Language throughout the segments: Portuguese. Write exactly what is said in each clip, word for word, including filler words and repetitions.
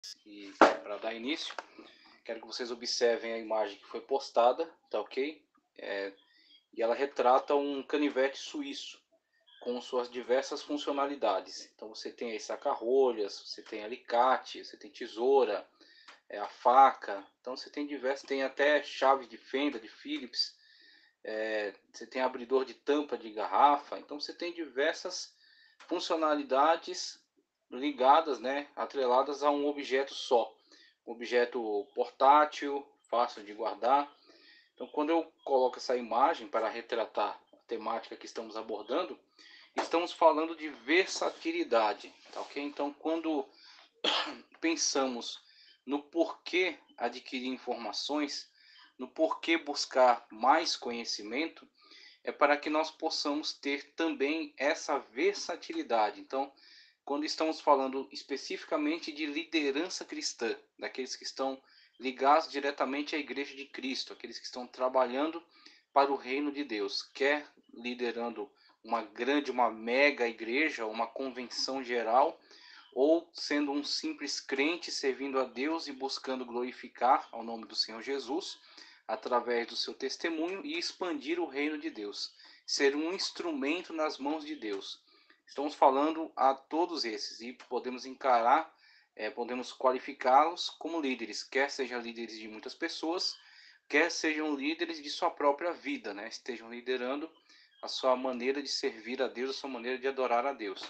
E para dar início, quero que vocês observem a imagem que foi postada, tá ok? É, e ela retrata um canivete suíço com suas diversas funcionalidades. Então você tem aí saca-rolhas, você tem alicate, você tem tesoura, é, a faca. Então você tem diversas, tem até chave de fenda de Phillips, é, você tem abridor de tampa de garrafa. Então você tem diversas funcionalidades ligadas, né, atreladas a um objeto só. Um objeto portátil, fácil de guardar. Então, quando eu coloco essa imagem para retratar a temática que estamos abordando, estamos falando de versatilidade, tá ok? Então, quando pensamos no porquê adquirir informações, no porquê buscar mais conhecimento, é para que nós possamos ter também essa versatilidade. Então, quando estamos falando especificamente de liderança cristã, daqueles que estão ligados diretamente à Igreja de Cristo, aqueles que estão trabalhando para o reino de Deus, quer liderando uma grande, uma mega igreja, uma convenção geral, ou sendo um simples crente servindo a Deus e buscando glorificar ao nome do Senhor Jesus através do seu testemunho e expandir o reino de Deus, ser um instrumento nas mãos de Deus. Estamos falando a todos esses e podemos encarar, é, podemos qualificá-los como líderes, quer sejam líderes de muitas pessoas, quer sejam líderes de sua própria vida, né? Estejam liderando a sua maneira de servir a Deus, a sua maneira de adorar a Deus.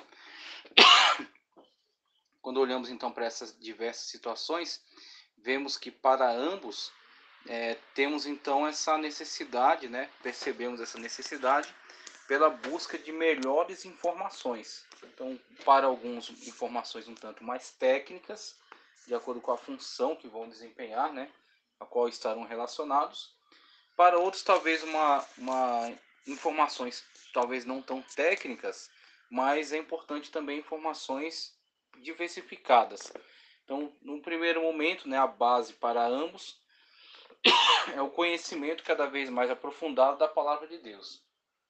Quando olhamos então para essas diversas situações, vemos que para ambos é, temos então essa necessidade, né? Percebemos essa necessidade pela busca de melhores informações. Então, para alguns, informações um tanto mais técnicas, de acordo com a função que vão desempenhar, né? A qual estarão relacionados. Para outros, talvez uma, uma informações talvez não tão técnicas, mas é importante também informações diversificadas. Então, no primeiro momento, né, a base para ambos é o conhecimento cada vez mais aprofundado da palavra de Deus.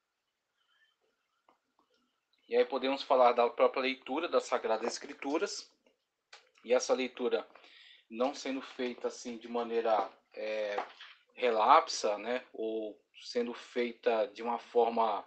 E aí podemos falar da própria leitura das Sagradas Escrituras, e essa leitura não sendo feita assim de maneira é, relapsa, né, ou sendo feita de uma forma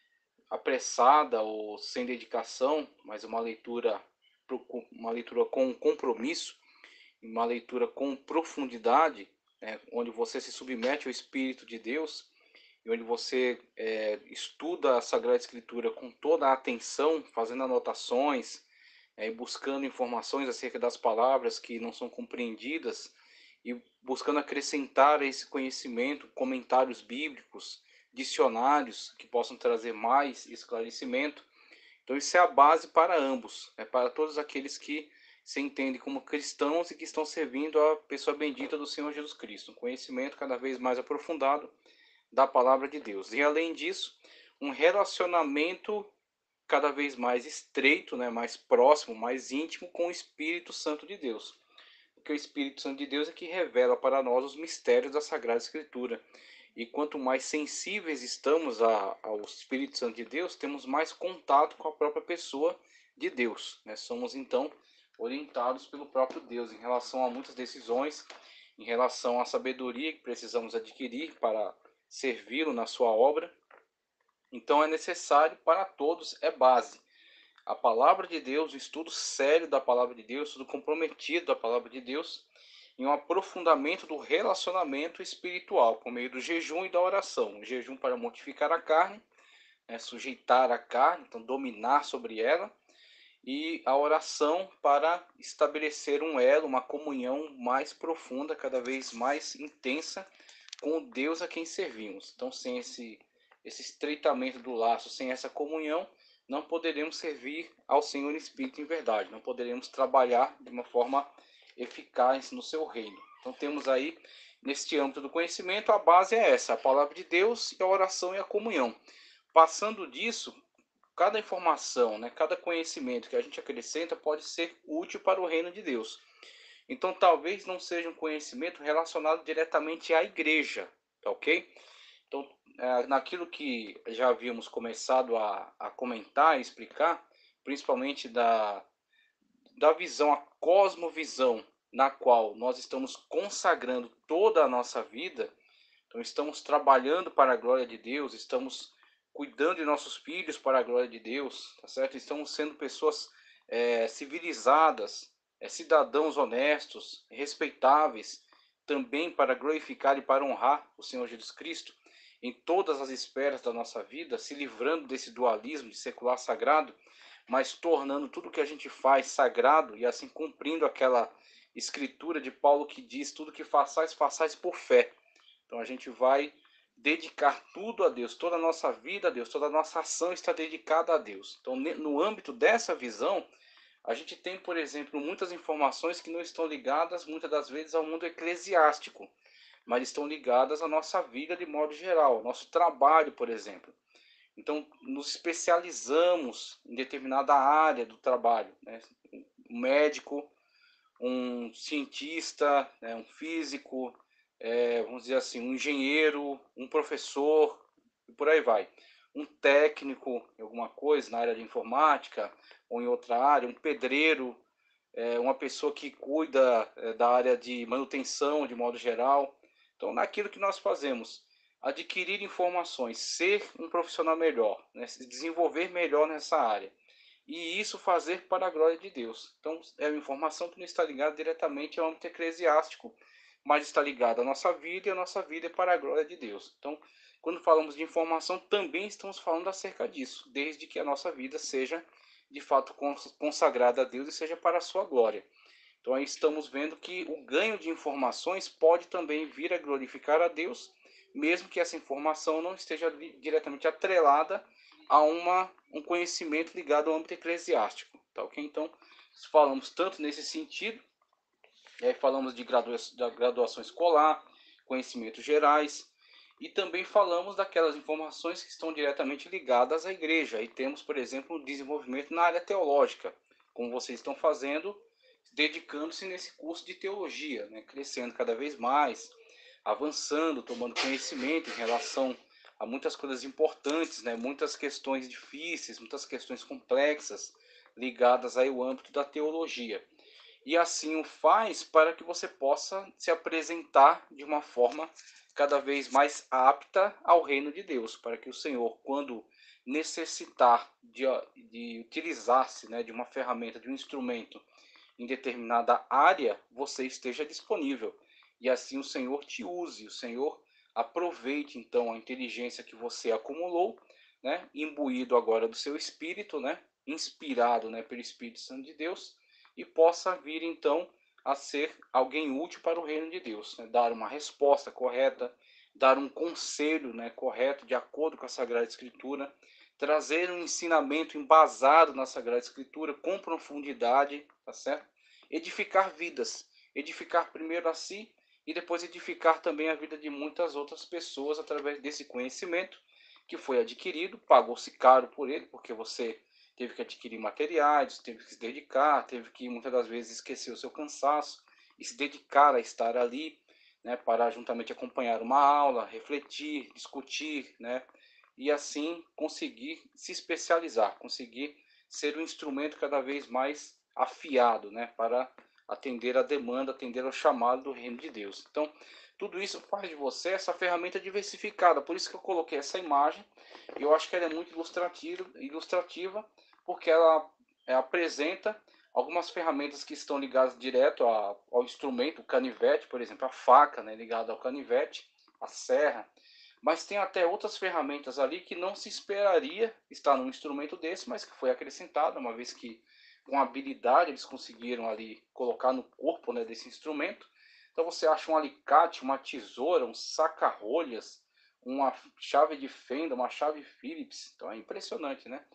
apressada ou sem dedicação, mas uma leitura, uma leitura com compromisso, uma leitura com profundidade, né, onde você se submete ao Espírito de Deus e onde você é, estuda a Sagrada Escritura com toda a atenção, fazendo anotações, é, buscando informações acerca das palavras que não são compreendidas e buscando acrescentar a esse conhecimento comentários bíblicos, dicionários que possam trazer mais esclarecimento. Então isso é a base para ambos, é para todos aqueles que se entendem como cristãos e que estão servindo a pessoa bendita do Senhor Jesus Cristo, um conhecimento cada vez mais aprofundado da palavra de Deus. E além disso, um relacionamento cada vez mais estreito, né, mais próximo, mais íntimo com o Espírito Santo de Deus. Porque o Espírito Santo de Deus é que revela para nós os mistérios da Sagrada Escritura. E quanto mais sensíveis estamos a, ao Espírito Santo de Deus, temos mais contato com a própria pessoa de Deus, né? Somos então orientados pelo próprio Deus em relação a muitas decisões, em relação à sabedoria que precisamos adquirir para servi-lo na sua obra. Então é necessário para todos, é base. A palavra de Deus, o estudo sério da palavra de Deus, o estudo comprometido da palavra de Deus, e um aprofundamento do relacionamento espiritual por meio do jejum e da oração. O jejum para mortificar a carne, né, sujeitar a carne, então dominar sobre ela, e a oração para estabelecer um elo, uma comunhão mais profunda, cada vez mais intensa com o Deus a quem servimos. Então, sem esse, esse estreitamento do laço, sem essa comunhão, não poderemos servir ao Senhor em espírito e em verdade, não poderemos trabalhar de uma forma eficaz no seu reino. Então, temos aí, neste âmbito do conhecimento, a base é essa, a palavra de Deus e a oração e a comunhão. Passando disso, cada informação, né, cada conhecimento que a gente acrescenta pode ser útil para o reino de Deus. Então, talvez não seja um conhecimento relacionado diretamente à igreja, tá ok? Então, é, naquilo que já havíamos começado a, a comentar e explicar, principalmente da, da visão, a cosmovisão, na qual nós estamos consagrando toda a nossa vida, então estamos trabalhando para a glória de Deus, estamos cuidando de nossos filhos para a glória de Deus, tá certo? Estamos sendo pessoas é, civilizadas, é, cidadãos honestos, respeitáveis, também para glorificar e para honrar o Senhor Jesus Cristo em todas as esferas da nossa vida, se livrando desse dualismo de secular sagrado, mas tornando tudo que a gente faz sagrado e assim cumprindo aquela escritura de Paulo que diz: tudo que façais, façais por fé. Então a gente vai dedicar tudo a Deus, toda a nossa vida a Deus, toda a nossa ação está dedicada a Deus. Então, no âmbito dessa visão, a gente tem, por exemplo, muitas informações que não estão ligadas, muitas das vezes, ao mundo eclesiástico, mas estão ligadas à nossa vida de modo geral, ao nosso trabalho, por exemplo. Então, nos especializamos em determinada área do trabalho, né? Um médico, um cientista, né? Um físico, é, vamos dizer assim, um engenheiro, um professor, e por aí vai. Um técnico em alguma coisa, na área de informática, ou em outra área, um pedreiro, é, uma pessoa que cuida é, da área de manutenção de modo geral. Então, naquilo que nós fazemos, adquirir informações, ser um profissional melhor, né, se desenvolver melhor nessa área. E isso fazer para a glória de Deus. Então, é uma informação que não está ligada diretamente ao âmbito eclesiástico, mas está ligada à nossa vida, e a nossa vida é para a glória de Deus. Então, quando falamos de informação, também estamos falando acerca disso, desde que a nossa vida seja de fato consagrada a Deus e seja para a sua glória. Então aí estamos vendo que o ganho de informações pode também vir a glorificar a Deus, mesmo que essa informação não esteja diretamente atrelada a uma, um conhecimento ligado ao âmbito eclesiástico. Tá, okay? Então, falamos tanto nesse sentido, aí falamos de graduação, da graduação escolar, conhecimentos gerais, e também falamos daquelas informações que estão diretamente ligadas à igreja. E temos, por exemplo, o desenvolvimento na área teológica, como vocês estão fazendo, dedicando-se nesse curso de teologia, né? Crescendo cada vez mais, avançando, tomando conhecimento em relação a muitas coisas importantes, né? Muitas questões difíceis, muitas questões complexas ligadas aí ao âmbito da teologia. E assim o faz para que você possa se apresentar de uma forma cada vez mais apta ao reino de Deus, para que o Senhor, quando necessitar de, de utilizar-se, né, de uma ferramenta, de um instrumento em determinada área, você esteja disponível. E assim o Senhor te use, o Senhor aproveite então a inteligência que você acumulou, né, imbuído agora do seu espírito, né, inspirado, né, pelo Espírito Santo de Deus, e possa vir então a ser alguém útil para o reino de Deus, né, dar uma resposta correta, dar um conselho, né, correto de acordo com a Sagrada Escritura, trazer um ensinamento embasado na Sagrada Escritura com profundidade, tá certo? Edificar vidas, edificar primeiro a si e depois edificar também a vida de muitas outras pessoas através desse conhecimento que foi adquirido, pagou-se caro por ele, porque você teve que adquirir materiais, teve que se dedicar, teve que muitas das vezes esquecer o seu cansaço e se dedicar a estar ali, né, para juntamente acompanhar uma aula, refletir, discutir, né, e assim conseguir se especializar, conseguir ser um instrumento cada vez mais afiado, né, para atender a demanda, atender ao chamado do reino de Deus. Então, tudo isso faz de você essa ferramenta diversificada. Por isso que eu coloquei essa imagem. Eu acho que ela é muito ilustrativa, ilustrativa porque ela é, apresenta algumas ferramentas que estão ligadas direto a, ao instrumento, o canivete, por exemplo, a faca, né, ligada ao canivete, a serra. Mas tem até outras ferramentas ali que não se esperaria estar num instrumento desse, mas que foi acrescentada, uma vez que com habilidade eles conseguiram ali colocar no corpo, né, desse instrumento. Então você acha um alicate, uma tesoura, um saca-rolhas, uma chave de fenda, uma chave Phillips. Então é impressionante, né?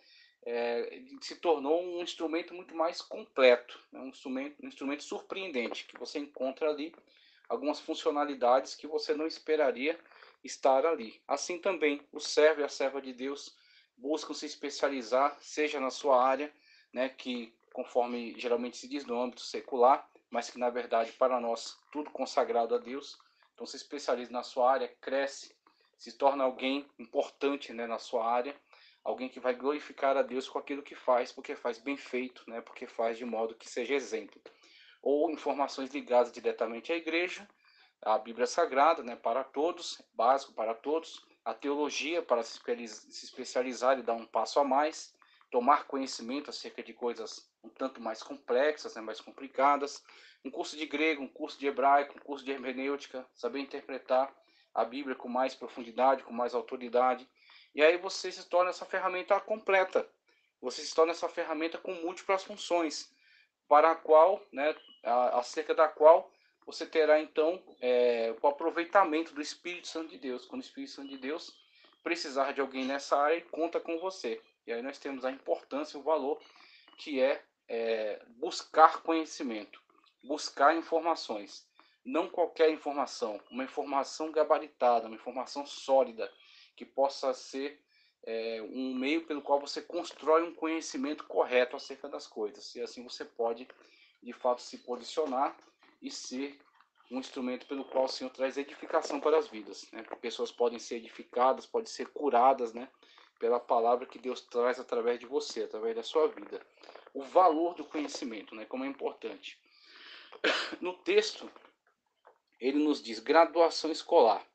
É, se tornou um instrumento muito mais completo, né? um, instrumento, um instrumento surpreendente, que você encontra ali algumas funcionalidades que você não esperaria estar ali. Assim também, o servo e a serva de Deus buscam se especializar, seja na sua área, né, que conforme geralmente se diz no âmbito secular, mas que na verdade para nós tudo consagrado a Deus. Então se especializa na sua área, cresce, se torna alguém importante, né, na sua área, alguém que vai glorificar a Deus com aquilo que faz, porque faz bem feito, né? Porque faz de modo que seja exemplo. Ou informações ligadas diretamente à igreja, a Bíblia Sagrada, né, para todos, básico para todos, a teologia para se especializar e dar um passo a mais, tomar conhecimento acerca de coisas um tanto mais complexas, né, mais complicadas, um curso de grego, um curso de hebraico, um curso de hermenêutica, saber interpretar a Bíblia com mais profundidade, com mais autoridade, e aí você se torna essa ferramenta completa, você se torna essa ferramenta com múltiplas funções, para a qual, né, acerca da qual você terá então é, o aproveitamento do Espírito Santo de Deus. Quando o Espírito Santo de Deus precisar de alguém nessa área, conta com você. E aí nós temos a importância e o valor que é, é buscar conhecimento, buscar informações. Não qualquer informação, uma informação gabaritada, uma informação sólida, que possa ser é, um meio pelo qual você constrói um conhecimento correto acerca das coisas. E assim você pode, de fato, se posicionar e ser um instrumento pelo qual o Senhor traz edificação para as vidas, né? Pessoas podem ser edificadas, podem ser curadas, né? Pela palavra que Deus traz através de você, através da sua vida. O valor do conhecimento, né? Como é importante. No texto, ele nos diz graduação escolar.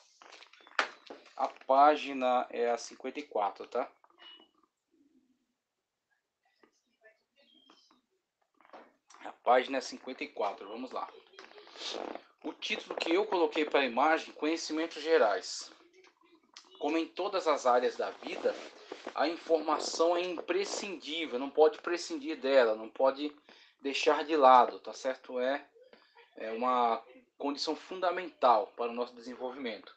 A página é a cinquenta e quatro, tá? A página é cinquenta e quatro, vamos lá. O título que eu coloquei para a imagem, conhecimentos gerais. Como em todas as áreas da vida, a informação é imprescindível, não pode prescindir dela, não pode deixar de lado, tá certo? É, é uma condição fundamental para o nosso desenvolvimento.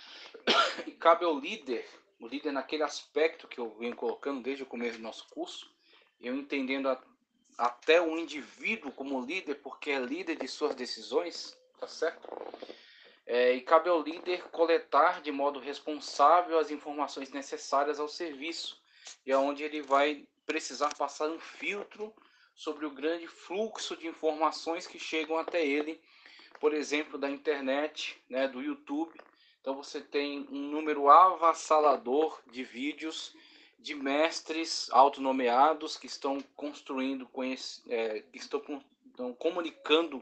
E cabe ao líder, o líder naquele aspecto que eu venho colocando desde o começo do nosso curso, eu entendendo a, até o indivíduo como líder, porque é líder de suas decisões, tá certo? É, e cabe ao líder coletar de modo responsável as informações necessárias ao serviço, e é onde ele vai precisar passar um filtro sobre o grande fluxo de informações que chegam até ele, por exemplo, da internet, né, do YouTube. Então você tem um número avassalador de vídeos de mestres autonomeados que estão construindo, é, que estão, estão comunicando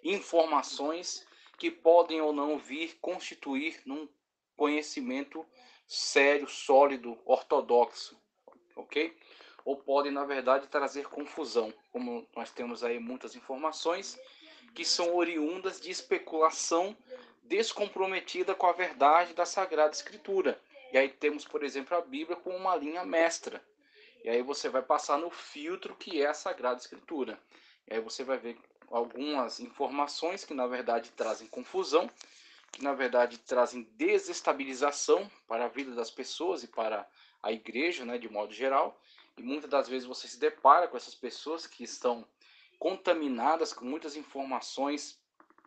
informações que podem ou não vir constituir num conhecimento sério, sólido, ortodoxo, ok? Ou podem, na verdade, trazer confusão, como nós temos aí muitas informações que são oriundas de especulação descomprometida com a verdade da Sagrada Escritura. E aí temos, por exemplo, a Bíblia como uma linha mestra. E aí você vai passar no filtro que é a Sagrada Escritura. E aí você vai ver algumas informações que na verdade trazem confusão, que na verdade trazem desestabilização para a vida das pessoas e para a igreja, né, de modo geral. E muitas das vezes você se depara com essas pessoas que estão contaminadas com muitas informações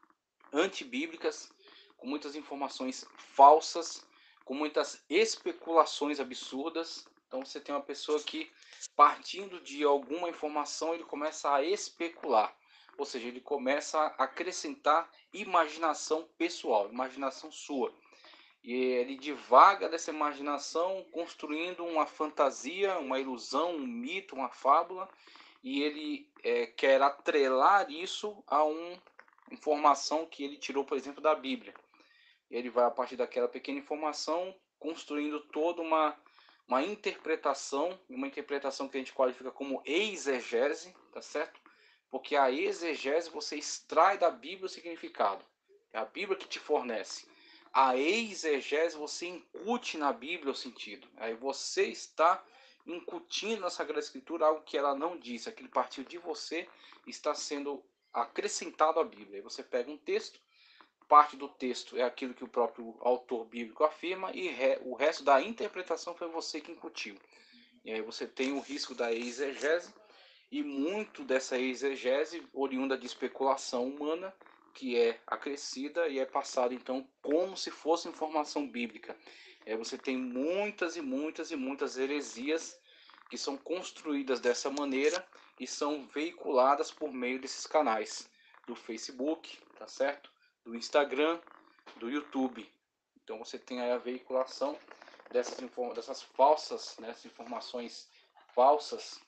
antibíblicas, com muitas informações falsas, com muitas especulações absurdas. Então você tem uma pessoa que, partindo de alguma informação, ele começa a especular, ou seja, ele começa a acrescentar imaginação pessoal, imaginação sua. E ele divaga dessa imaginação, construindo uma fantasia, uma ilusão, um mito, uma fábula, e ele é, quer atrelar isso a uma informação que ele tirou, por exemplo, da Bíblia. Ele vai, a partir daquela pequena informação, construindo toda uma, uma interpretação, uma interpretação que a gente qualifica como exegese, tá certo? Porque a exegese você extrai da Bíblia o significado. É a Bíblia que te fornece. A exegese você incute na Bíblia o sentido. Aí você está incutindo na Sagrada Escritura algo que ela não disse. Aquilo partiu de você, está sendo acrescentado à Bíblia. Aí você pega um texto, parte do texto é aquilo que o próprio autor bíblico afirma e re, o resto da interpretação foi você que incutiu. E aí você tem o risco da exegese, e muito dessa exegese oriunda de especulação humana, que é acrescida e é passada então como se fosse informação bíblica. É, você tem muitas e muitas e muitas heresias que são construídas dessa maneira e são veiculadas por meio desses canais do Facebook, tá certo? Do Instagram, do YouTube. Então você tem aí a veiculação dessas, dessas falsas, né, dessas informações falsas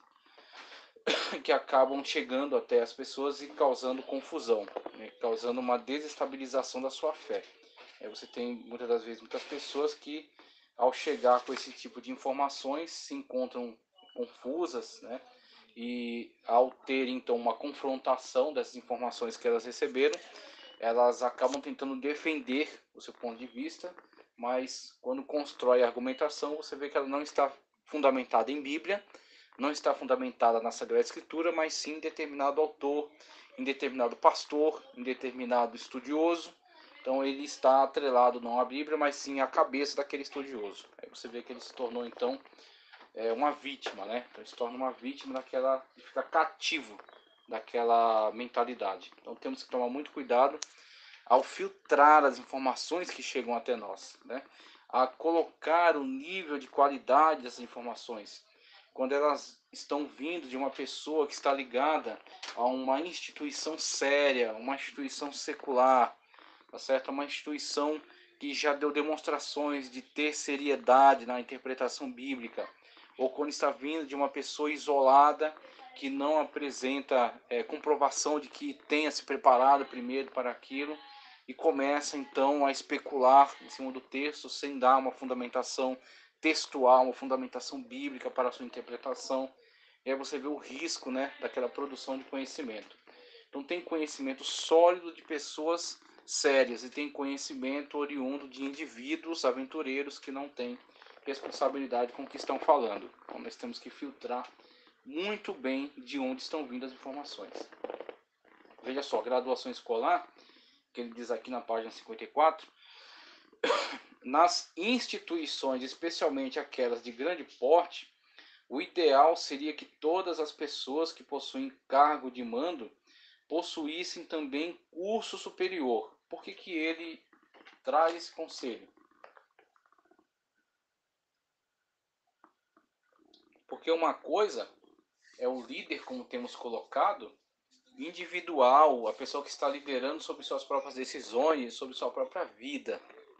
que acabam chegando até as pessoas e causando confusão, né, causando uma desestabilização da sua fé. É, você tem muitas das vezes muitas pessoas que, ao chegar com esse tipo de informações, se encontram confusas, né? E ao ter então uma confrontação dessas informações que elas receberam, elas acabam tentando defender o seu ponto de vista, mas quando constrói a argumentação, você vê que ela não está fundamentada em Bíblia, não está fundamentada na Sagrada Escritura, mas sim em determinado autor, em determinado pastor, em determinado estudioso. Então ele está atrelado não à Bíblia, mas sim à cabeça daquele estudioso. Aí você vê que ele se tornou então é, uma vítima, né? Então ele se torna uma vítima daquela, de ficar cativo daquela mentalidade. Então temos que tomar muito cuidado ao filtrar as informações que chegam até nós, né? A colocar o nível de qualidade dessas informações. Quando elas estão vindo de uma pessoa que está ligada a uma instituição séria, uma instituição secular, tá certo? Uma instituição que já deu demonstrações de ter seriedade na interpretação bíblica, ou quando está vindo de uma pessoa isolada que não apresenta é, comprovação de que tenha se preparado primeiro para aquilo e começa então a especular em cima do texto sem dar uma fundamentação textual, uma fundamentação bíblica para a sua interpretação. E aí você vê o risco, né, daquela produção de conhecimento. Então tem conhecimento sólido de pessoas sérias e tem conhecimento oriundo de indivíduos aventureiros que não têm responsabilidade com o que estão falando. Então nós temos que filtrar muito bem de onde estão vindo as informações. Veja só, graduação escolar, que ele diz aqui na página cinquenta e quatro, nas instituições, especialmente aquelas de grande porte, o ideal seria que todas as pessoas que possuem cargo de mando possuíssem também curso superior. Por que que ele traz esse conselho? Porque uma coisa é o líder, como temos colocado, individual, a pessoa que está liderando sobre suas próprias decisões, sobre sua própria vida.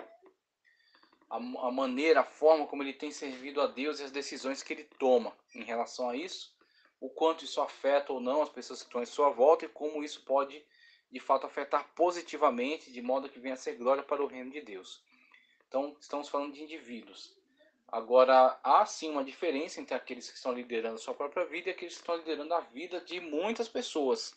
A, a maneira, a forma como ele tem servido a Deus e as decisões que ele toma em relação a isso, o quanto isso afeta ou não as pessoas que estão em sua volta e como isso pode, de fato, afetar positivamente, de modo que venha a ser glória para o reino de Deus. Então, estamos falando de indivíduos. Agora, há sim uma diferença entre aqueles que estão liderando a sua própria vida e aqueles que estão liderando a vida de muitas pessoas.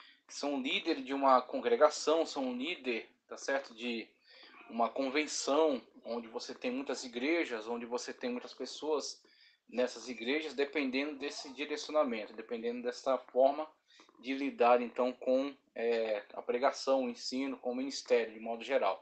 São líderes de uma congregação, são um líder, tá certo, de uma convenção, onde você tem muitas igrejas, onde você tem muitas pessoas nessas igrejas, dependendo desse direcionamento, dependendo dessa forma de lidar então com é, a pregação, o ensino, com o ministério, de modo geral.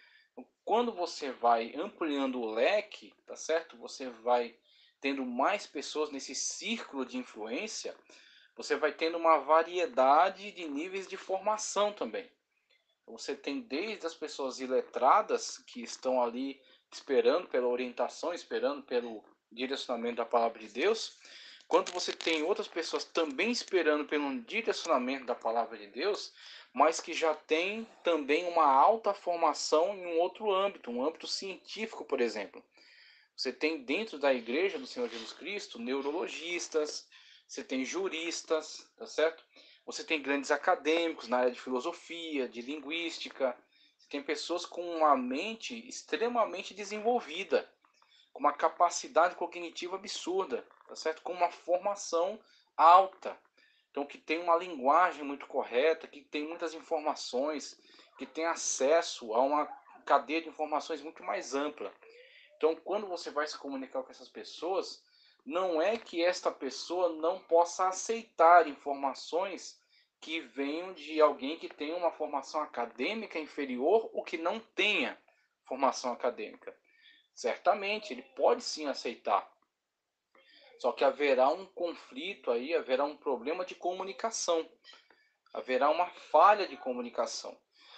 Quando você vai ampliando o leque, tá certo? Você vai tendo mais pessoas nesse círculo de influência, você vai tendo uma variedade de níveis de formação também. Você tem desde as pessoas iletradas que estão ali esperando pela orientação, esperando pelo direcionamento da palavra de Deus, quanto você tem outras pessoas também esperando pelo direcionamento da palavra de Deus, mas que já tem também uma alta formação em um outro âmbito, um âmbito científico, por exemplo. Você tem dentro da igreja do Senhor Jesus Cristo neurologistas, você tem juristas, tá certo? Você tem grandes acadêmicos na área de filosofia, de linguística. Você tem pessoas com uma mente extremamente desenvolvida, com uma capacidade cognitiva absurda, tá certo? Com uma formação alta. Então, que tem uma linguagem muito correta, que tem muitas informações, que tem acesso a uma cadeia de informações muito mais ampla. Então, quando você vai se comunicar com essas pessoas, não é que esta pessoa não possa aceitar informações que venham de alguém que tem uma formação acadêmica inferior ou que não tenha formação acadêmica. Certamente, ele pode sim aceitar. Só que haverá um conflito aí, haverá um problema de comunicação. Haverá uma falha de comunicação.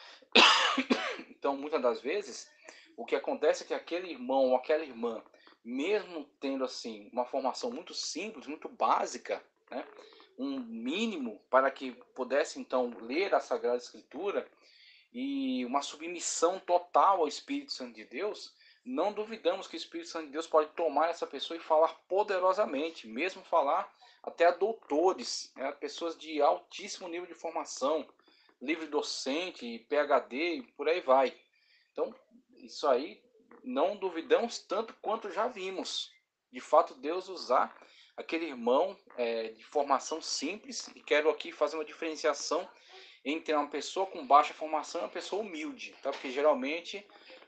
Então, muitas das vezes, o que acontece é que aquele irmão ou aquela irmã, mesmo tendo assim uma formação muito simples, muito básica, né, um mínimo para que pudesse então ler a Sagrada Escritura e uma submissão total ao Espírito Santo de Deus, não duvidamos que o Espírito Santo de Deus pode tomar essa pessoa e falar poderosamente, mesmo falar até a doutores, né, pessoas de altíssimo nível de formação, livre docente, P H D e por aí vai. Então, isso aí não duvidamos tanto quanto já vimos. De fato, Deus usar aquele irmão é, de formação simples, e quero aqui fazer uma diferenciação entre uma pessoa com baixa formação e uma pessoa humilde, tá? Porque geralmente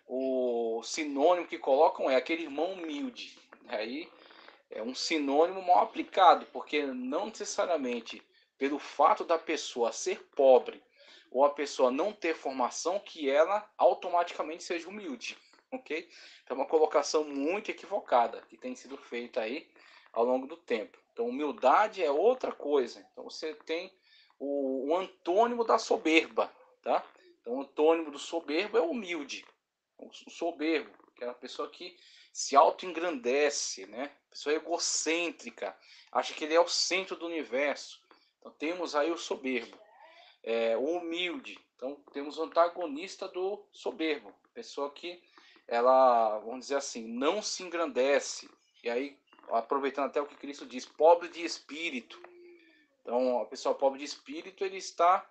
o sinônimo que colocam é aquele irmão humilde. Aí é um sinônimo mal aplicado, porque não necessariamente pelo fato da pessoa ser pobre ou a pessoa não ter formação que ela automaticamente seja humilde, ok? Então é uma colocação muito equivocada que tem sido feita aí ao longo do tempo. Então humildade é outra coisa. Então você tem o, o antônimo da soberba, tá? Então o antônimo do soberbo é humilde, o soberbo, que é a pessoa que se auto-engrandece, né? Pessoa egocêntrica, acha que ele é o centro do universo. Então temos aí o soberbo. É, o humilde, então temos o antagonista do soberbo, pessoa que ela, vamos dizer assim, não se engrandece. E aí, aproveitando até o que Cristo diz, pobre de espírito. Então, a pessoa pobre de espírito, ele está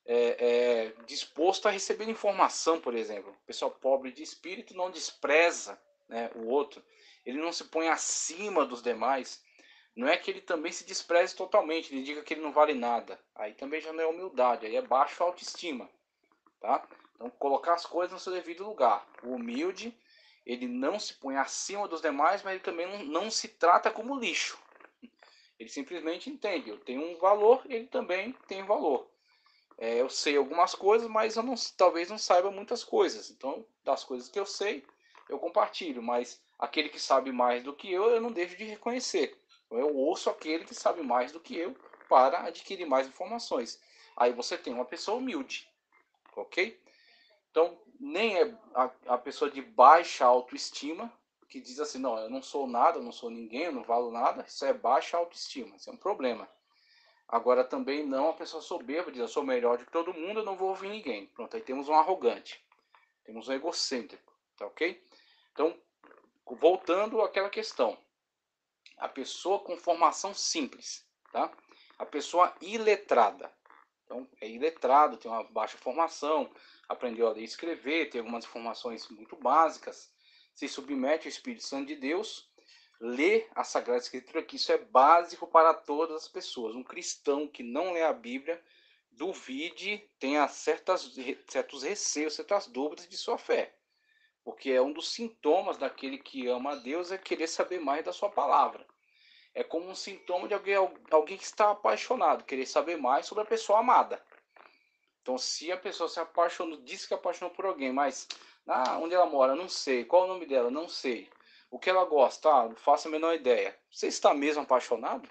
é, é, disposto a receber informação, por exemplo. A pessoa pobre de espírito não despreza, né, o outro. Ele não se põe acima dos demais. Não é que ele também se despreze totalmente, ele diga que ele não vale nada. Aí também já não é humildade, aí é baixa autoestima, tá? Então, colocar as coisas no seu devido lugar. O humilde, ele não se põe acima dos demais, mas ele também não, não se trata como lixo. Ele simplesmente entende, eu tenho um valor, ele também tem um valor. É, eu sei algumas coisas, mas eu não, talvez não saiba muitas coisas. Então, das coisas que eu sei, eu compartilho. Mas aquele que sabe mais do que eu, eu não deixo de reconhecer. Então, eu ouço aquele que sabe mais do que eu para adquirir mais informações. Aí você tem uma pessoa humilde, ok? Então, nem é a, a pessoa de baixa autoestima que diz assim, não, eu não sou nada, eu não sou ninguém, eu não valo nada. Isso é baixa autoestima, isso é um problema. Agora também não a pessoa soberba, diz eu sou melhor de todo mundo, eu não vou ouvir ninguém. Pronto, aí temos um arrogante, temos um egocêntrico, tá ok? Então, voltando àquela questão, a pessoa com formação simples, tá? A pessoa iletrada, então é iletrado, tem uma baixa formação, aprendeu a ler e escrever, tem algumas informações muito básicas, se submete ao Espírito Santo de Deus, lê a Sagrada Escritura, que isso é básico para todas as pessoas. Um cristão que não lê a Bíblia, duvide, tenha certas, certos receios, certas dúvidas de sua fé. Porque é um dos sintomas daquele que ama a Deus é querer saber mais da sua palavra. É como um sintoma de alguém, alguém que está apaixonado, querer saber mais sobre a pessoa amada. Então, se a pessoa se apaixonou, disse que apaixonou por alguém, mas ah, onde ela mora, não sei. Qual o nome dela, não sei. O que ela gosta, ah, não faço a menor ideia. Você está mesmo apaixonado?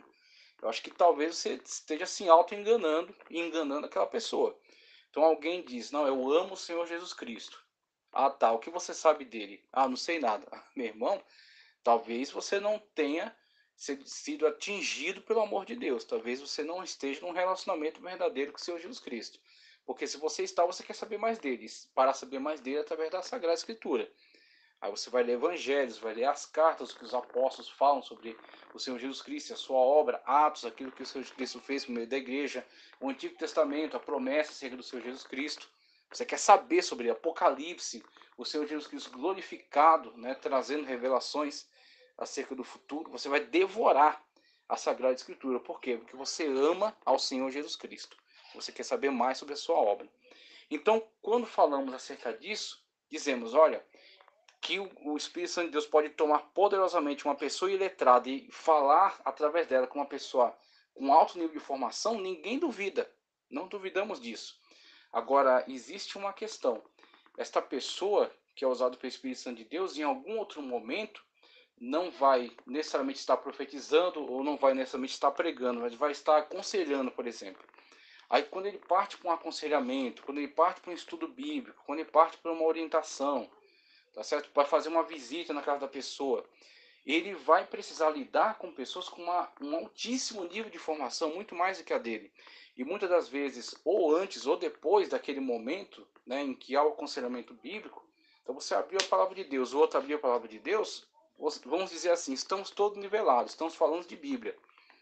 Eu acho que talvez você esteja se auto-enganando e enganando aquela pessoa. Então alguém diz, não, eu amo o Senhor Jesus Cristo. Ah, tá, o que você sabe dele? Ah, não sei nada. Meu irmão, talvez você não tenha sido atingido pelo amor de Deus. Talvez você não esteja num relacionamento verdadeiro com o Senhor Jesus Cristo. Porque se você está, você quer saber mais dele. Para saber mais dele através da Sagrada Escritura. Aí você vai ler evangelhos, vai ler as cartas que os apóstolos falam sobre o Senhor Jesus Cristo, a sua obra, Atos, aquilo que o Senhor Jesus Cristo fez no meio da igreja, o Antigo Testamento, a promessa acerca do Senhor Jesus Cristo. Você quer saber sobre Apocalipse, o Senhor Jesus Cristo glorificado, né, trazendo revelações acerca do futuro. Você vai devorar a Sagrada Escritura. Por quê? Porque você ama ao Senhor Jesus Cristo. Você quer saber mais sobre a sua obra. Então, quando falamos acerca disso, dizemos, olha, que o Espírito Santo de Deus pode tomar poderosamente uma pessoa iletrada e falar através dela com uma pessoa com alto nível de formação, ninguém duvida. Não duvidamos disso. Agora, existe uma questão. Esta pessoa que é usada pelo Espírito Santo de Deus, em algum outro momento, não vai necessariamente estar profetizando ou não vai necessariamente estar pregando, mas vai estar aconselhando, por exemplo. Aí, quando ele parte para um aconselhamento, quando ele parte para um estudo bíblico, quando ele parte para uma orientação, tá certo? Para fazer uma visita na casa da pessoa, ele vai precisar lidar com pessoas com uma, um altíssimo nível de formação, muito mais do que a dele. E muitas das vezes, ou antes ou depois daquele momento, né, em que há o aconselhamento bíblico, Então você abriu a palavra de Deus, o outro abriu a palavra de Deus, vamos dizer assim, estamos todos nivelados, estamos falando de Bíblia.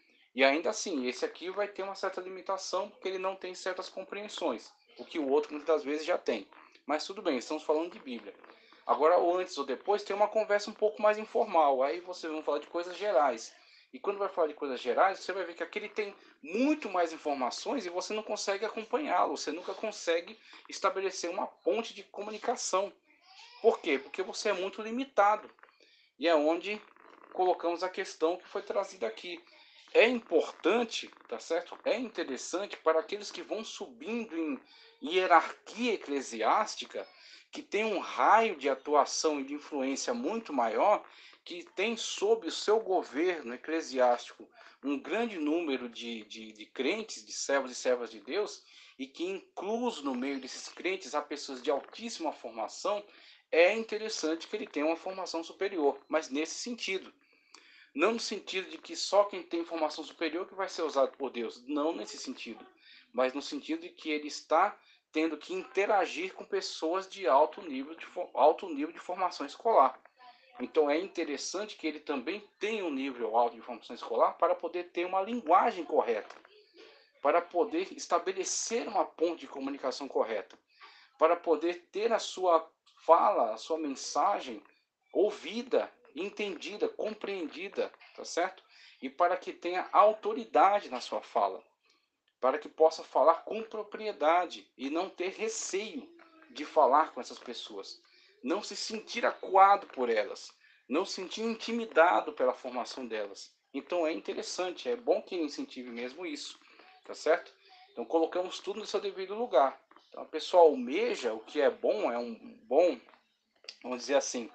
E ainda assim, esse aqui vai ter uma certa limitação, porque ele não tem certas compreensões, o que o outro muitas vezes já tem. Mas tudo bem, estamos falando de Bíblia. Agora, o antes ou depois, tem uma conversa um pouco mais informal, aí vocês vão falar de coisas gerais. E quando vai falar de coisas gerais, você vai ver que aquele tem muito mais informações e você não consegue acompanhá-lo, você nunca consegue estabelecer uma ponte de comunicação. Por quê? Porque você é muito limitado. E é onde colocamos a questão que foi trazida aqui. É importante, tá certo? É interessante para aqueles que vão subindo em hierarquia eclesiástica, que tem um raio de atuação e de influência muito maior, que tem sob o seu governo eclesiástico um grande número de, de, de crentes, de servos e servas de Deus, e que incluso no meio desses crentes há pessoas de altíssima formação, é interessante que ele tenha uma formação superior, mas nesse sentido. Não no sentido de que só quem tem formação superior que vai ser usado por Deus. Não nesse sentido. Mas no sentido de que ele está tendo que interagir com pessoas de alto nível de, alto nível de formação escolar. Então é interessante que ele também tenha um nível alto de formação escolar para poder ter uma linguagem correta. Para poder estabelecer uma ponte de comunicação correta. Para poder ter a sua fala, a sua mensagem ouvida, entendida, compreendida, tá certo? E para que tenha autoridade na sua fala, para que possa falar com propriedade e não ter receio de falar com essas pessoas, não se sentir acuado por elas, não se sentir intimidado pela formação delas. Então é interessante, é bom que incentive mesmo isso, tá certo? Então colocamos tudo no seu devido lugar. Então a pessoa almeja o que é bom, é um bom, vamos dizer assim,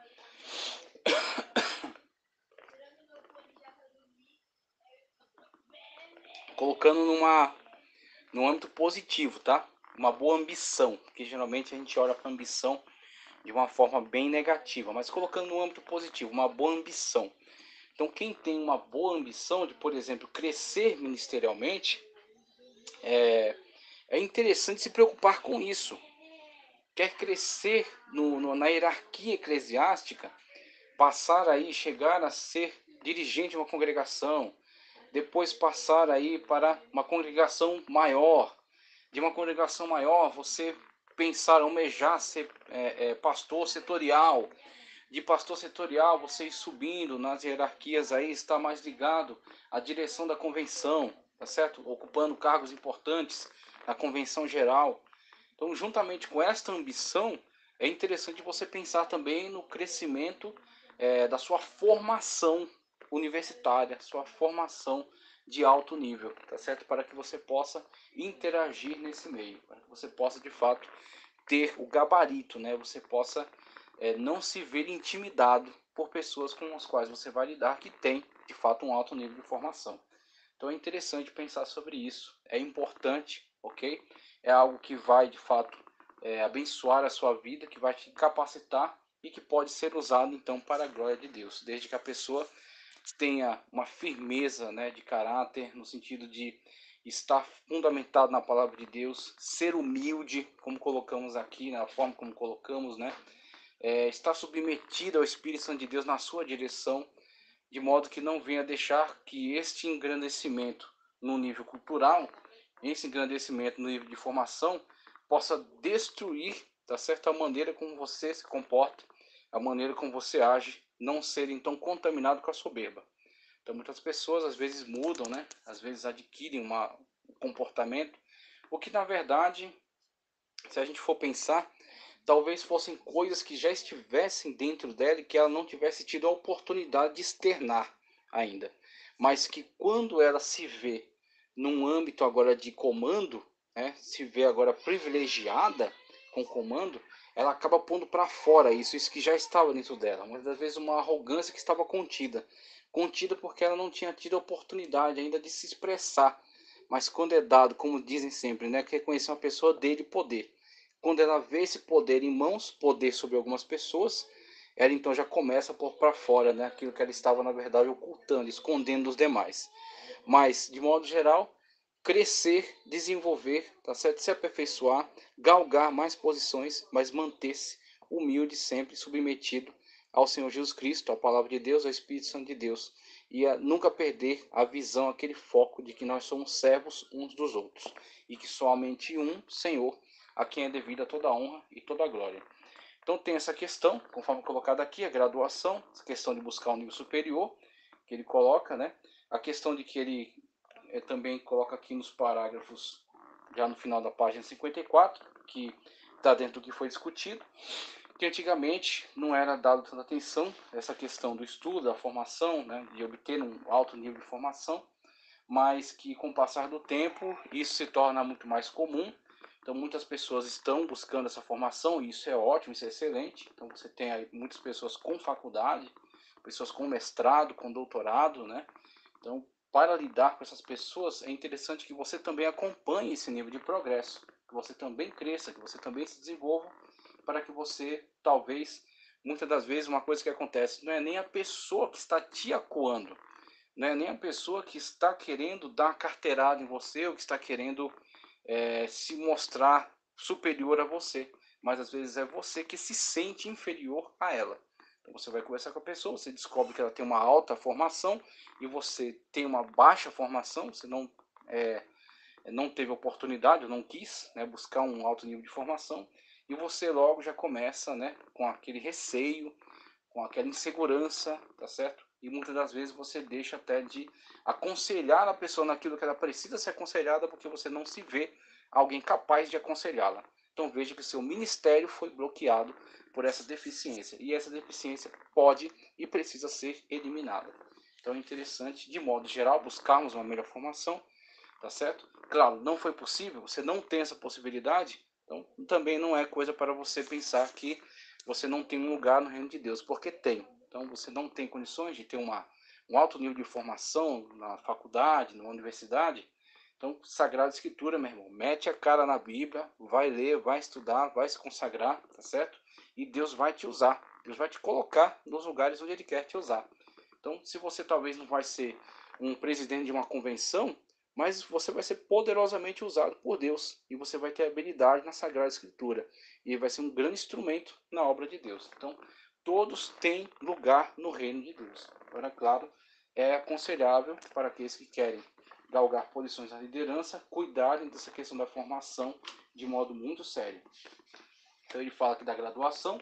colocando numa, num âmbito positivo, tá? Uma boa ambição, porque geralmente a gente olha para a ambição de uma forma bem negativa, mas colocando no âmbito positivo, uma boa ambição. Então quem tem uma boa ambição de, por exemplo, crescer ministerialmente, é, é interessante se preocupar com isso. Quer crescer no, no, na hierarquia eclesiástica, passar aí, chegar a ser dirigente de uma congregação, depois passar aí para uma congregação maior, de uma congregação maior você pensar, almejar ser é, é, pastor setorial, de pastor setorial você ir subindo nas hierarquias aí, está mais ligado à direção da convenção, tá certo? Ocupando cargos importantes na convenção geral. Então, juntamente com esta ambição, é interessante você pensar também no crescimento é, da sua formação universitária, sua formação de alto nível, tá certo? Para que você possa interagir nesse meio, para que você possa de fato ter o gabarito, né? Você possa é, não se ver intimidado por pessoas com as quais você vai lidar que tem de fato um alto nível de formação. Então é interessante pensar sobre isso, é importante, ok? É algo que vai de fato é, abençoar a sua vida, que vai te capacitar e que pode ser usado então para a glória de Deus, desde que a pessoa tenha uma firmeza, né, de caráter, no sentido de estar fundamentado na palavra de Deus, ser humilde, como colocamos aqui, na forma como colocamos, né, é, estar submetido ao Espírito Santo de Deus na sua direção, de modo que não venha deixar que este engrandecimento no nível cultural, esse engrandecimento no nível de formação, possa destruir, tá certo, a maneira como você se comporta, a maneira como você age, não ser então contaminado com a soberba. Então muitas pessoas às vezes mudam, né? Às vezes adquirem uma, um comportamento, o que na verdade, se a gente for pensar, talvez fossem coisas que já estivessem dentro dela e que ela não tivesse tido a oportunidade de externar ainda. Mas que quando ela se vê num âmbito agora de comando, né, se vê agora privilegiada com comando, ela acaba pondo para fora isso, isso que já estava dentro dela. Muitas vezes uma arrogância que estava contida. Contida porque ela não tinha tido a oportunidade ainda de se expressar. Mas quando é dado, como dizem sempre, né, que reconhecer uma pessoa dele poder. Quando ela vê esse poder em mãos, poder sobre algumas pessoas, ela então já começa a pôr para fora, né, aquilo que ela estava, na verdade, ocultando, escondendo dos demais. Mas, de modo geral, crescer, desenvolver, tá certo? Se aperfeiçoar, galgar mais posições, mas manter-se humilde, sempre submetido ao Senhor Jesus Cristo, à palavra de Deus, ao Espírito Santo de Deus, e a nunca perder a visão, aquele foco de que nós somos servos uns dos outros, e que somente um Senhor, a quem é devida toda a honra e toda a glória. Então tem essa questão, conforme colocado aqui, a graduação, a questão de buscar um nível superior, que ele coloca, né? A questão de que ele é, também coloca aqui nos parágrafos, já no final da página cinquenta e quatro, que está dentro do que foi discutido, que antigamente não era dado tanta atenção essa questão do estudo, da formação, né, de obter um alto nível de formação, mas que com o passar do tempo isso se torna muito mais comum. Então muitas pessoas estão buscando essa formação e isso é ótimo, isso é excelente. Então você tem aí muitas pessoas com faculdade, pessoas com mestrado, com doutorado, né? Então para lidar com essas pessoas é interessante que você também acompanhe esse nível de progresso, que você também cresça, que você também se desenvolva, para que você, talvez, muitas das vezes, uma coisa que acontece, não é nem a pessoa que está te acuando, não é nem a pessoa que está querendo dar carteirada em você, ou que está querendo é, se mostrar superior a você, mas às vezes é você que se sente inferior a ela. Então você vai conversar com a pessoa, você descobre que ela tem uma alta formação e você tem uma baixa formação, você não, é, não teve oportunidade, ou não quis, né, buscar um alto nível de formação, e você logo já começa, né, com aquele receio, com aquela insegurança, tá certo? E muitas das vezes você deixa até de aconselhar a pessoa naquilo que ela precisa ser aconselhada, porque você não se vê alguém capaz de aconselhá-la. Então veja que o seu ministério foi bloqueado por essa deficiência, e essa deficiência pode e precisa ser eliminada. Então é interessante, de modo geral, buscarmos uma melhor formação, tá certo? Claro, não foi possível, você não tem essa possibilidade, então também não é coisa para você pensar que você não tem um lugar no reino de Deus, porque tem. Então você não tem condições de ter uma, um alto nível de formação na faculdade, na universidade. Então, Sagrada Escritura, meu irmão, mete a cara na Bíblia, vai ler, vai estudar, vai se consagrar, tá certo? E Deus vai te usar, Deus vai te colocar nos lugares onde Ele quer te usar. Então, se você talvez não vai ser um presidente de uma convenção, mas você vai ser poderosamente usado por Deus e você vai ter habilidade na Sagrada Escritura e vai ser um grande instrumento na obra de Deus. Então, todos têm lugar no reino de Deus. Agora, claro, é aconselhável para aqueles que querem galgar posições na liderança, cuidarem dessa questão da formação de modo muito sério. Então, ele fala aqui da graduação,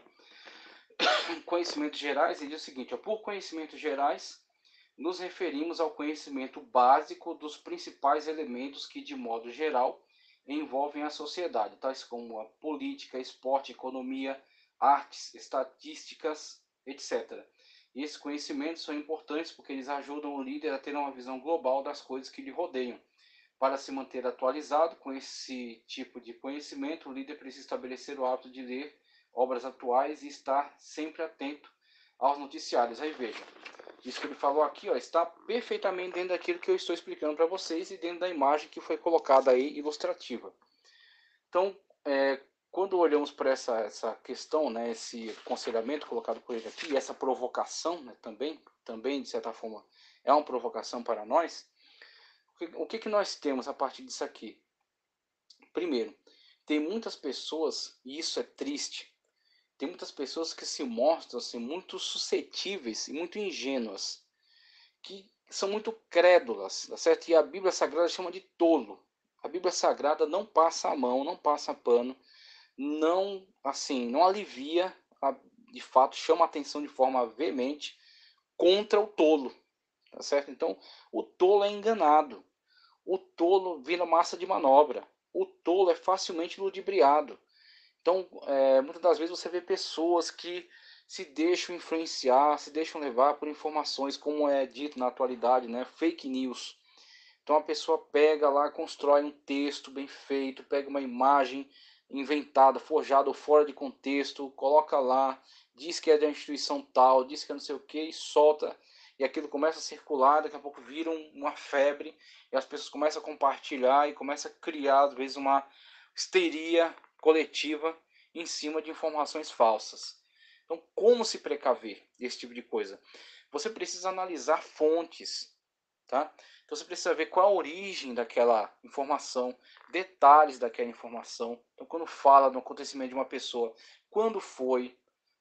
conhecimentos gerais, ele diz o seguinte, ó, por conhecimentos gerais, nos referimos ao conhecimento básico dos principais elementos que, de modo geral, envolvem a sociedade, tais como a política, esporte, economia, artes, estatísticas, etcétera. E esses conhecimentos são importantes porque eles ajudam o líder a ter uma visão global das coisas que lhe rodeiam. Para se manter atualizado com esse tipo de conhecimento, o líder precisa estabelecer o hábito de ler obras atuais e estar sempre atento aos noticiários. Aí veja, isso que ele falou aqui, ó, está perfeitamente dentro daquilo que eu estou explicando para vocês e dentro da imagem que foi colocada aí, ilustrativa. Então, é, quando olhamos para essa, essa questão, né, esse aconselhamento colocado por ele aqui, essa provocação, né, também, também, de certa forma, é uma provocação para nós, o que, o que, que nós temos a partir disso aqui? Primeiro, tem muitas pessoas, e isso é triste, tem muitas pessoas que se mostram assim, muito suscetíveis e muito ingênuas, que são muito crédulas, tá certo? E a Bíblia Sagrada chama de tolo. A Bíblia Sagrada não passa a mão, não passa pano, não assim, não alivia, de fato chama a atenção de forma veemente contra o tolo, tá certo? Então, o tolo é enganado. O tolo vira massa de manobra. O tolo é facilmente ludibriado. Então, é, muitas das vezes você vê pessoas que se deixam influenciar, se deixam levar por informações, como é dito na atualidade, né? Fake news. Então a pessoa pega lá, constrói um texto bem feito, pega uma imagem inventada, forjada ou fora de contexto, coloca lá, diz que é da instituição tal, diz que é não sei o que, e solta, e aquilo começa a circular, daqui a pouco vira uma febre, e as pessoas começam a compartilhar, e começa a criar, às vezes, uma histeria coletiva em cima de informações falsas. Então, como se precaver desse tipo de coisa? Você precisa analisar fontes, tá? Então você precisa ver qual a origem daquela informação, detalhes daquela informação. Então quando fala do acontecimento de uma pessoa, quando foi,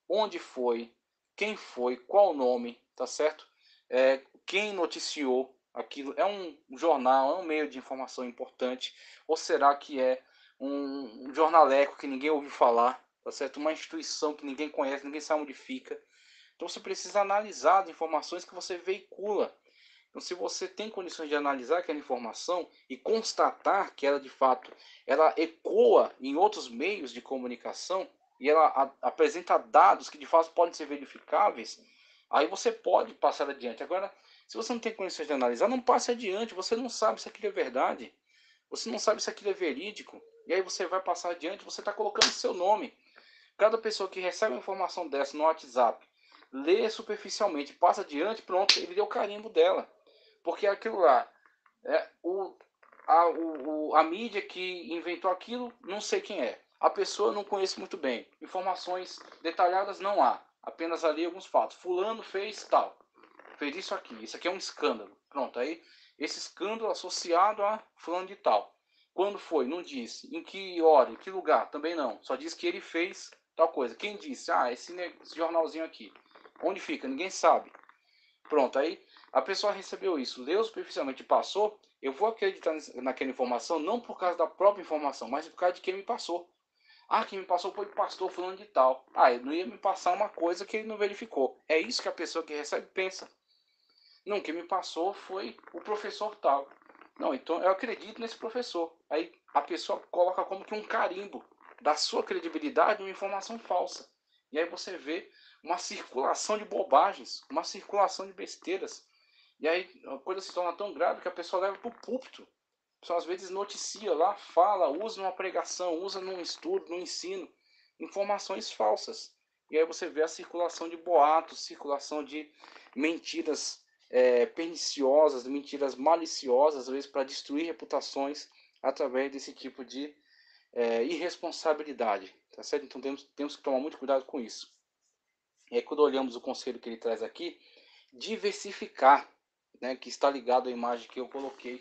onde foi, quem foi, qual o nome, tá certo? É, quem noticiou aquilo, é um jornal, é um meio de informação importante, ou será que é um, um jornaleco que ninguém ouviu falar, tá certo? Uma instituição que ninguém conhece, ninguém sabe onde fica. Então você precisa analisar as informações que você veicula. Então, se você tem condições de analisar aquela informação e constatar que ela de fato ela ecoa em outros meios de comunicação e ela a, apresenta dados que de fato podem ser verificáveis, aí você pode passar adiante. Agora, se você não tem condições de analisar, não passe adiante. Você não sabe se aquilo é verdade, você não sabe se aquilo é verídico, e aí você vai passar adiante, você está colocando seu nome. Cada pessoa que recebe uma informação dessa no WhatsApp, lê superficialmente, passa adiante, pronto, ele deu o carimbo dela. Porque aquilo lá, é, o, a, o, a mídia que inventou aquilo, não sei quem é. A pessoa não conheço muito bem. Informações detalhadas não há. Apenas ali alguns fatos. Fulano fez tal. Fez isso aqui. Isso aqui é um escândalo. Pronto, aí esse escândalo associado a fulano de tal. Quando foi? Não disse. Em que hora? Em que lugar? Também não. Só diz que ele fez tal coisa. Quem disse? Ah, esse, esse jornalzinho aqui. Onde fica? Ninguém sabe. Pronto, aí a pessoa recebeu isso, leu superficialmente e passou, eu vou acreditar naquela informação não por causa da própria informação, mas por causa de quem me passou. Ah, quem me passou foi o pastor fulano de tal. Ah, ele não ia me passar uma coisa que ele não verificou. É isso que a pessoa que recebe pensa. Não, quem me passou foi o professor tal. Não, então eu acredito nesse professor. Aí a pessoa coloca como que um carimbo da sua credibilidade uma informação falsa. E aí você vê uma circulação de bobagens, uma circulação de besteiras. E aí a coisa se torna tão grave que a pessoa leva para o púlpito. A pessoa às vezes noticia lá, fala, usa numa pregação, usa num estudo, num ensino, informações falsas. E aí você vê a circulação de boatos, circulação de mentiras é, perniciosas, mentiras maliciosas, às vezes para destruir reputações através desse tipo de é, irresponsabilidade. Tá certo? Então temos, temos que tomar muito cuidado com isso. E aí quando olhamos o conselho que ele traz aqui, diversificar, né, que está ligado à imagem que eu coloquei.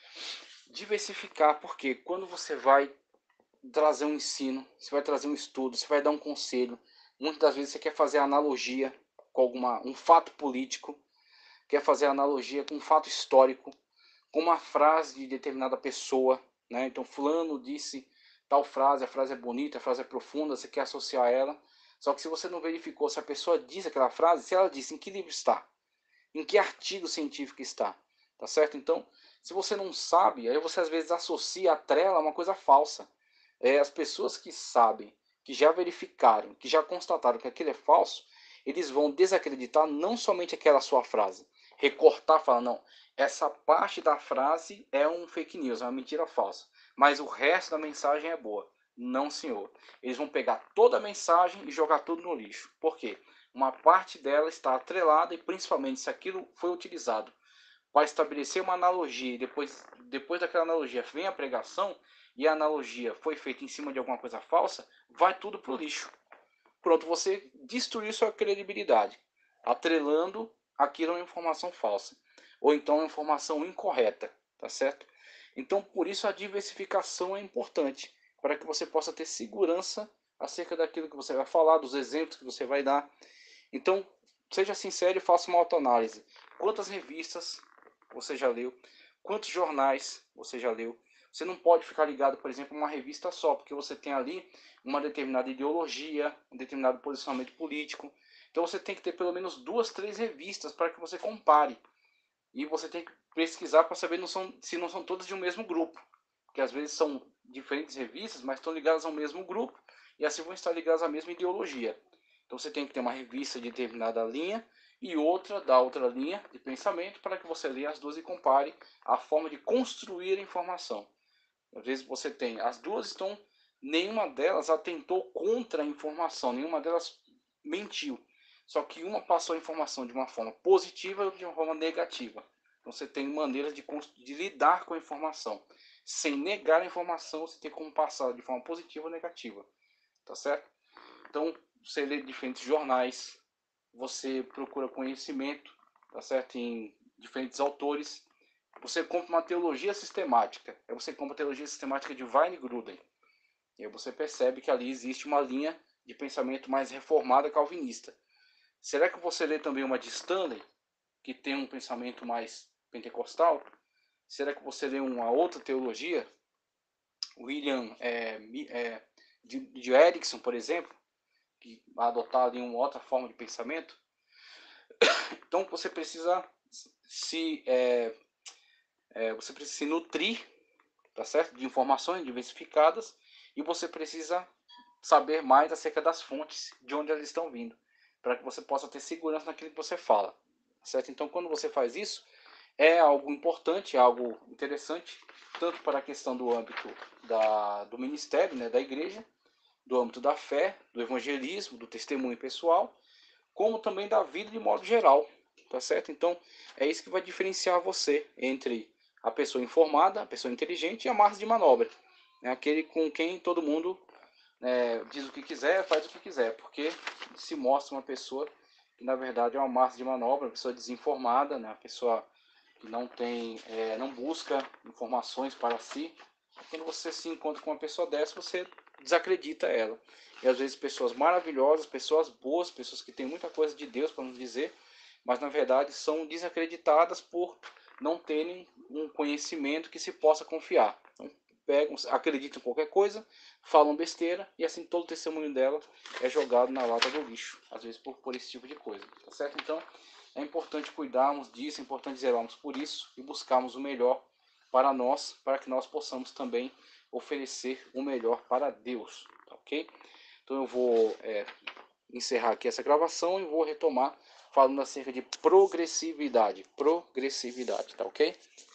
Diversificar, porque quando você vai trazer um ensino, você vai trazer um estudo, você vai dar um conselho, muitas das vezes você quer fazer analogia com alguma, um fato político, quer fazer analogia com um fato histórico, com uma frase de determinada pessoa, né? Então fulano disse tal frase, a frase é bonita, a frase é profunda, você quer associar ela, só que se você não verificou se a pessoa diz aquela frase, se ela disse em que livro está, em que artigo científico está, tá certo? Então, se você não sabe, aí você às vezes associa, atrela uma coisa falsa. É, as pessoas que sabem, que já verificaram, que já constataram que aquilo é falso, eles vão desacreditar não somente aquela sua frase, recortar, falar, não, essa parte da frase é um fake news, é uma mentira falsa, mas o resto da mensagem é boa. Não, senhor. Eles vão pegar toda a mensagem e jogar tudo no lixo. Por quê? Uma parte dela está atrelada e principalmente se aquilo foi utilizado para estabelecer uma analogia e depois, depois daquela analogia vem a pregação e a analogia foi feita em cima de alguma coisa falsa, vai tudo para o lixo. Pronto, você destruiu sua credibilidade, atrelando aquilo a uma informação falsa, ou então uma informação incorreta, tá certo? Então, por isso a diversificação é importante, para que você possa ter segurança acerca daquilo que você vai falar, dos exemplos que você vai dar. Então, seja sincero e faça uma autoanálise. Quantas revistas você já leu? Quantos jornais você já leu? Você não pode ficar ligado, por exemplo, a uma revista só, porque você tem ali uma determinada ideologia, um determinado posicionamento político. Então você tem que ter pelo menos duas, três revistas para que você compare. E você tem que pesquisar para saber não são, se não são todas de um mesmo grupo. Porque às vezes são diferentes revistas, mas estão ligadas ao mesmo grupo e assim vão estar ligadas à mesma ideologia. Então você tem que ter uma revista de determinada linha e outra da outra linha de pensamento para que você leia as duas e compare a forma de construir a informação. Às vezes você tem, as duas estão, nenhuma delas atentou contra a informação, nenhuma delas mentiu. Só que uma passou a informação de uma forma positiva e de uma forma negativa. Então você tem maneiras de, de lidar com a informação. Sem negar a informação, você tem como passar de forma positiva ou negativa. Tá certo? Então, você lê diferentes jornais, você procura conhecimento, tá certo? Em diferentes autores. Você compra uma teologia sistemática. Aí você compra a teologia sistemática de Weingruden. E aí você percebe que ali existe uma linha de pensamento mais reformada calvinista. Será que você lê também uma de Stanley, que tem um pensamento mais pentecostal? Será que você lê uma outra teologia? William é, é, de, de Erickson, por exemplo, que vai adotar ali uma outra forma de pensamento? Então você precisa se, é, é, você precisa se nutrir, tá certo? De informações diversificadas, e você precisa saber mais acerca das fontes, de onde elas estão vindo, para que você possa ter segurança naquilo que você fala, tá certo? Então quando você faz isso, é algo importante, é algo interessante, tanto para a questão do âmbito da, do ministério, né, da igreja, do âmbito da fé, do evangelismo, do testemunho pessoal, como também da vida de modo geral, tá certo? Então, é isso que vai diferenciar você entre a pessoa informada, a pessoa inteligente e a massa de manobra. É aquele com quem todo mundo é, diz o que quiser, faz o que quiser, porque se mostra uma pessoa que na verdade é uma massa de manobra, uma pessoa desinformada, né? Uma pessoa que não tem, é, não busca informações para si. Quando você se encontra com uma pessoa dessa, você desacredita ela. E às vezes pessoas maravilhosas, pessoas boas, pessoas que têm muita coisa de Deus para nos dizer, mas na verdade são desacreditadas por não terem um conhecimento que se possa confiar. Então, pegam, acreditam em qualquer coisa, falam besteira e assim todo o testemunho dela é jogado na lata do lixo, às vezes por, por esse tipo de coisa, tá certo? Então é importante cuidarmos disso, é importante zelarmos por isso e buscarmos o melhor para nós, para que nós possamos também oferecer o melhor para Deus, tá ok? Então eu vou é, encerrar aqui essa gravação e vou retomar falando acerca de progressividade, progressividade, tá ok?